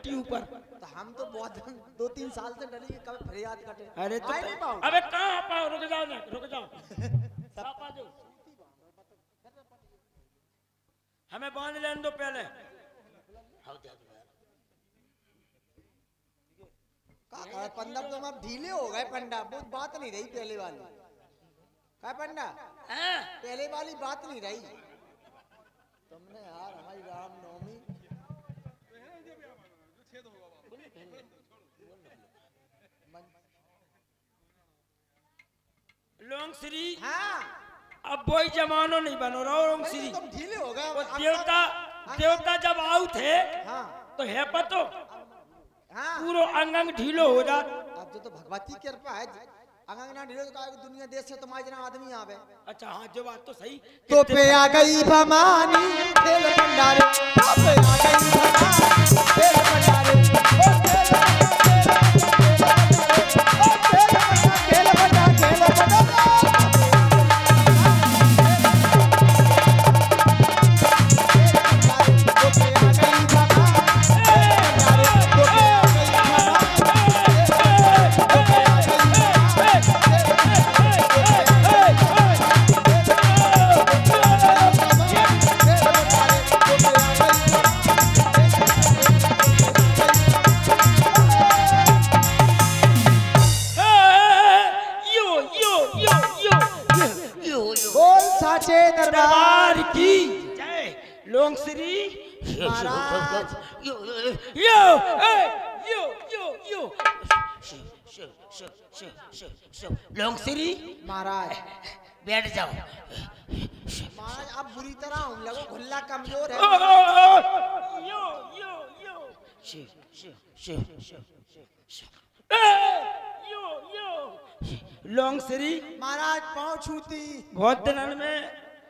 डटी ऊपर। तो हम तो बहुत 2-3 साल से डली कभी फरियाद कटे। अरे तो नहीं पाओ। अबे कहाँ पाओ, रुक जाओ ना, रुक जाओ। साफ आ जाओ, हमें बांध लेने दो पहले। का पंडा तो हम ढीले हो गए पंडा, वो बात नहीं रही पहले वाली। का पंडा पहले वाली बात नहीं रही। तुमने यार हमारी रामनवमी लोंग श्री। हाँ अब वही जमानो नहीं बनो रहो लोंग श्री। तुम ढीले हो गए। वो देवता जब आउ थे हाँ तो है पतो हाँ पूरा अंग ढीलो हो जात। अब जो तो भगवती की कृपा है, अंगना ढीलो तो दुनिया देश से तुम्हारे जना आदमी आवे। अच्छा हाँ, जो बात तो सही। तो पे आ गई भवानी खेल भंडारे, तो पे आ गई भवानी खेल भंडारे, खेल भंडारे। दरबार की जय। लोंग श्री महाराज यो यो यो लोंग श्री महाराज बैठ जाओ। महाराज अब बुरी तरह हूँ लगो, खुल्ला कमजोर है। यो यो यो लोंग श्री महाराज पाँव छूती, बहुत दिनों में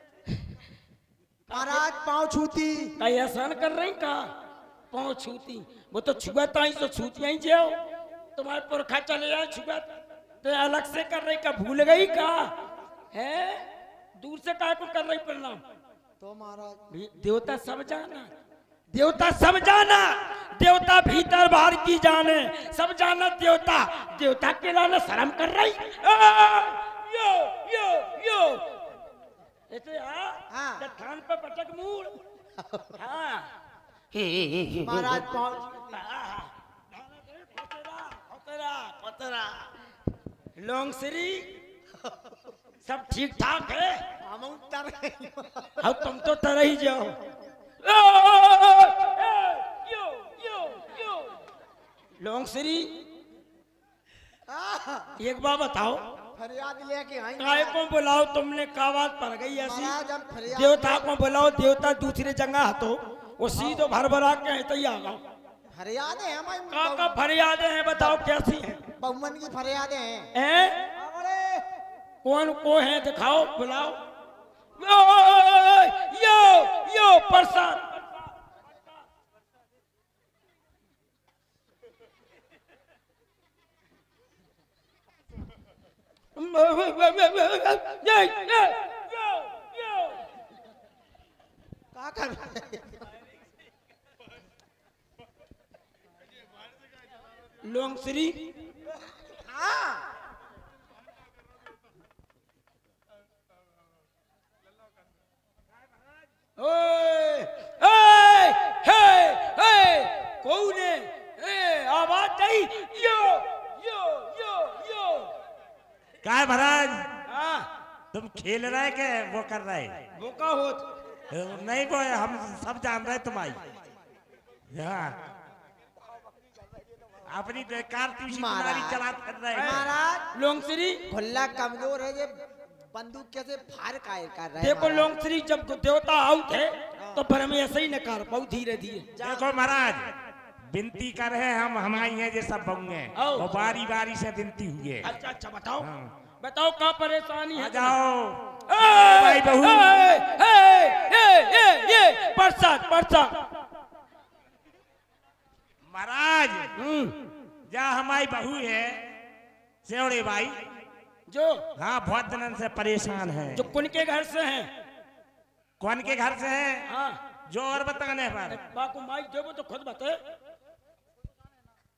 महाराज पाँव छूती। कई आसान कर रही का पाँव छूती, वो तो छुआता ही तो छूती ही जाओ। तुम्हारे पुरखा चले जाए छुआ तो अलग से कर रही का, भूल गई का है, दूर से का को कर रही प्रणाम। तो महाराज देवता सब जाना, देवता सब जाना, देवता भीतर बाहर की जाने सब जाना। देवता देवता के लाने शर्म कर रही। यो यो यो ऐसे हाँ। थान पे पटक मूल। हाँ महाराज पाँव लोंग श्री सब ठीक ठाक है। हम उतर गए। अब तुम तो तरह ही जाओ। यो यो यो लोंग श्री एक बात बताओ, फरियाद लेके आई। काय को बुलाओ तुमने, का बात पड़ गई ऐसी? महाराज हम फरियाद देवता को बुलाओ, देवता दूसरी जगह हतो वो सीधो भर भरा के है तैयार आओ। फरियादें हैं हमारी। का फरियादें हैं बताओ कैसी हैं? बहुमन की फरियादें हैं। हैं? कौन को है दिखाओ, बुलाओ। यो यो प्रसाद क्या कर रहे हैं? लोंग श्री कौन है? आवाज नहीं। यो यो यो यो क्या है महाराज, हाँ तुम खेल रहे के वो कर रहे? वो का होत नहीं वो हम सब जान रहे तुम्हारी। हाँ अपनी कारतूसी तुम्हारी चला कर रहे हैं। महाराज लोंग श्री खुल्ला कमजोर है, ये बंदूक कैसे फायर कर रहे हैं? देखो लोंग श्री जब देवता आउट है तो फिर हमें ऐसे ही न कर पाऊ, धीरे धीरे। देखो महाराज विनती कर रहे हम हमारी है, ये सब बंगे आओ। वो बारी बारी से विनती हुई है। अच्छा अच्छा बताओ। हाँ। बताओ क्या परेशानी है? आ जाओ भाई भाई बहू। ये प्रसाद प्रसाद महाराज जा हमारी बहू है सेवड़े भाई, जो हाँ बहुत दिनों से परेशान है। जो कुन के घर से हैं? कौन के घर से है? हाँ जो और बताने पर बाकू माइक देवो तो खुद बते।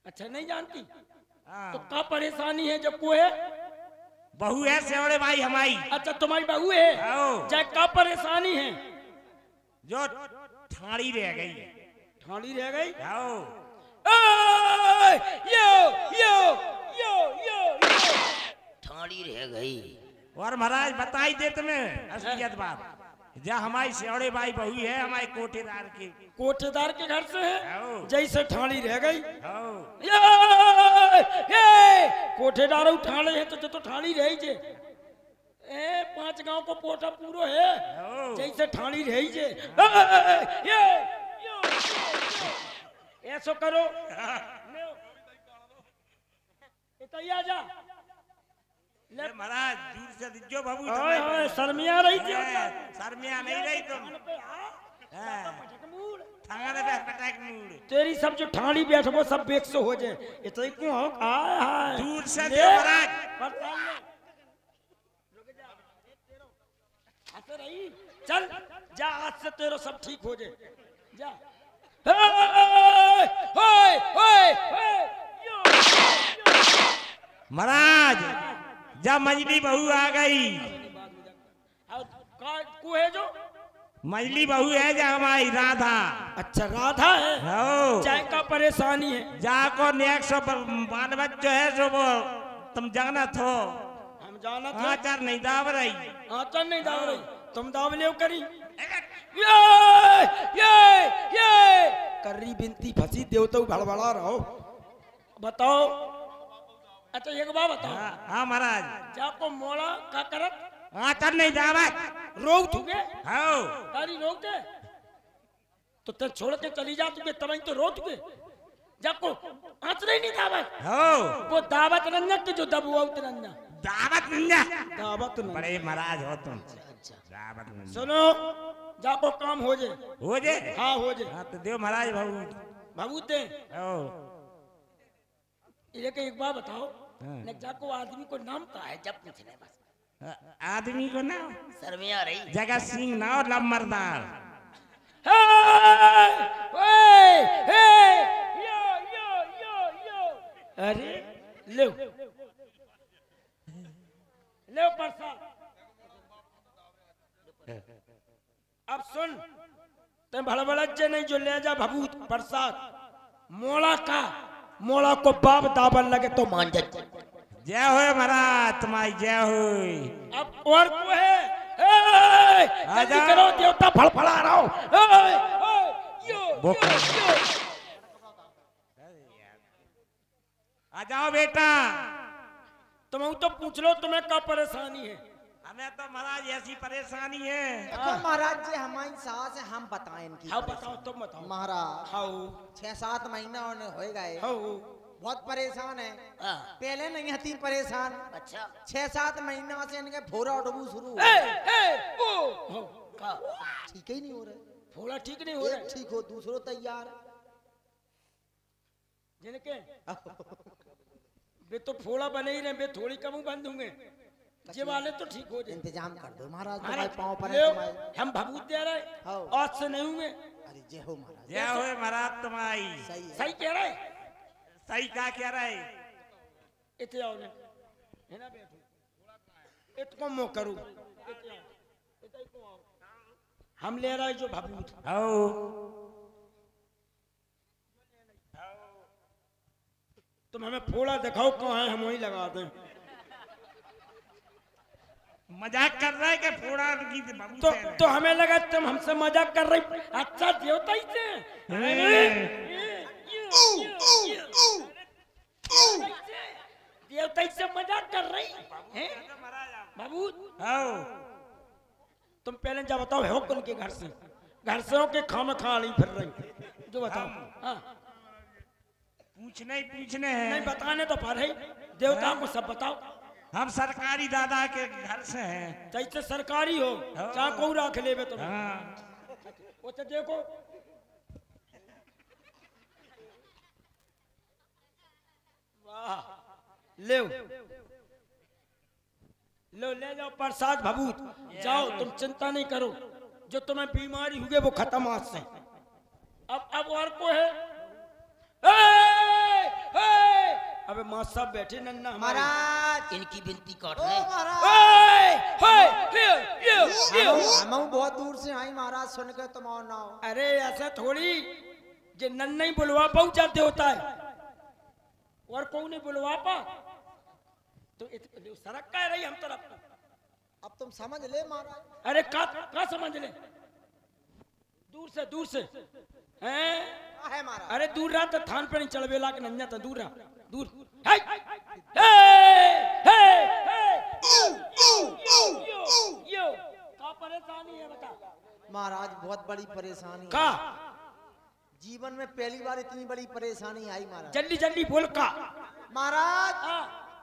अच्छा नहीं जानती? हाँ। तो क्या परेशानी है जब को है? बहू है सेवड़े भाई हमारी। अच्छा तुम्हारी बहू है? आओ। जय क्या परेशानी है? जो ठाड़ी रह गई। ठाड़ी रह गई? आओ। ओए, यो यो यो यो ठाड़ी रह गई। और महाराज बताई दे तुम्हें असलियत बात, जा हमारी सेवड़े भाई बहू है हमारे कोठेदार की। कोठेदार के घर से है? आओ। जैसे ठाड़ी रह गई। आओ। ये कोठेदार ठाणे है तो जो तो ठाड़ी रही जे। ए 5 गांव को पोटा पूरो है। आओ। जैसे ठाड़ी रही जे। ये ऐसो करो। इतना जा। ले महाराज दूर से दिजो बाबू। ओए ओए शर्मिया रही थी। शर्मिया नहीं रही तुम। थाने पे पटक मूड। तेरी सब जो ठाड़ी बैठो सब बेक्सो हो जाए। इतना क्यों हो? हाय दूर से दे महाराज। ऐसे रही। चल जा आज से तेरो सब ठीक हो जाए। जा। ओए ओए ओए महाराज जब मजली बहू आ गई। को है जो मजली बहू है जा हमारी राधा। अच्छा राधा है। हो चाय का परेशानी है। जाको नेक्स्ट बाल बच्चो है जो वो तुम जाना थो। हम जाना था। आचार नहीं दाव रही। आचार नहीं दाव रही। तुम दाव ले करी। ये करी बिनती फंसी देवता भड़बड़ा रहो। बताओ। अच्छा एक बात बताओ। हाँ महाराज। जाको मोड़ा का करत? आचार नहीं दावत। रोग थुके? हाँ। तारी रोग के? तो ते छोड़ के चली जा तुके तब तो रो तुके। जाको आचरे नहीं दावत। हाँ। वो दावत रंजक के जो दबुआ उतरन्ना। दावत नहीं। दावत नहीं। बड़े महाराज हो तुम। अच्छा। दावत नहीं। सुनो जाको काम हो जाए। हो जे। हाँ हो जाए। हाँ तो देव महाराज बाबू। बाबू दे। ओ। ये एक बात बताओ। न जाको आदमी को नाम का है जब पूछने बस। आदमी को ना शर्मिया रही। जगह सिंह ना और लम्बरदार। अरे ले ले प्रसाद। अब सुन ते भड़बड़ा जे नहीं जो ले जा भभूत प्रसाद मोड़ा को बाप दाबन लगे तो मान जा। जय हो महाराज तुम्हारी जय हो। अब और को है? जल्दी करो देवता फड़फड़ा रहा हो। आ जाओ बेटा। तुम तो पूछ लो तुम्हें क्या परेशानी है? हमें तो महाराज ऐसी परेशानी है। देखो महाराज जी हमारी सास है, हम बताएं इनकी। हाँ बताओ तुम बताओ। महाराज हाँ 6-7 महीना हो गए। हाँ बहुत परेशान है। पहले नहीं थी परेशान। अच्छा 6-7 महीना से इनके फोड़ा उठबू शुरू। ठीक ही नहीं हो रहे। फोड़ा ठीक नहीं हो रहा। ठीक हो दूसरो तैयार। जिनके बे तो फोड़ा बने ही रहे। बे थोड़ी कम बंद होंगे। ये वाले तो ठीक हो जाए। इंतजाम कर दो महाराज। तुम्हारे पाँव पर है तुम्हारे। हम भभूत दे रहे आज से नहीं हुए। अरे जय हो महाराज। जय हो महाराज तुम्हारी। सही है। सही कह रहे। सही क्या कह रहे? इतने आओ ने है ना बैठो। इतको मो करूं। हम ले रहे जो भभूत। तुम हमें फोड़ा दिखाओ कहाँ है हम वहीं लगा दें। मजाक कर रहा है कि फोड़ा की तो हमें लगा तुम हमसे मजाक कर रही। अच्छा देवता ही थे। देवता ही से मजाक कर रही हैं बाबू। तुम पहले जब बताओ हो कौन के घर से? घर से हो के खाना खा नहीं फिर रही जो बताओ। हाँ पूछने हैं। नहीं बताने तो पर है। देवताओं को सब बताओ। हम सरकारी दादा के घर से हैं। जैसे सरकारी हो चाहे को रख ले तुम। वो तो देखो वाह ले लो ले जाओ प्रसाद भभूत। जाओ तुम चिंता नहीं करो। जो तुम्हें बीमारी हुई वो खत्म आज से। अब और को है? अबे माँ सब बैठे नन्ना हमारे। महाराज इनकी बिनती काट ओ ले। महाराज हम बहुत दूर से आई महाराज, सुन के तुम और ना हो। अरे ऐसा थोड़ी जे नन्ना ही बुलवा पाऊ जाते होता है और कोई नहीं बुलवा पा तो सड़क का रही हम तरफ। अब तुम समझ ले महाराज। अरे का समझ ले, दूर से हैं? है महाराज। अरे दूर रहा तो थान पर नहीं चढ़वेला के नन्या तो दूर रहा, दूर। यो का परेशानी है बता। महाराज बहुत बड़ी परेशानी का है। जीवन में पहली बार इतनी बड़ी परेशानी आई महाराज। जल्दी जल्दी बोल का। महाराज हाँ।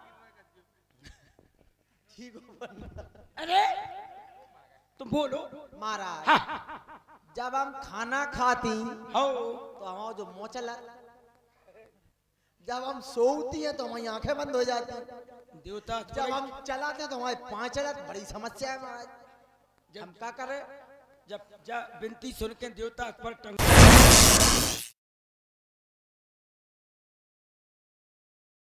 ठीक हो पंडा। अरे तुम बोलो। महाराज हाँ। जब हम खाना खाती हो तो हमारा जो मुंह चला, जब हम सोती हैं तो हमारी आंखें बंद हो जाती हैं, देवता जब हम चलाते हैं तो हमारे पाँव चलाते। बड़ी समस्या है महाराज, हम क्या करें? जब बिनती सुन के देवता पर टंग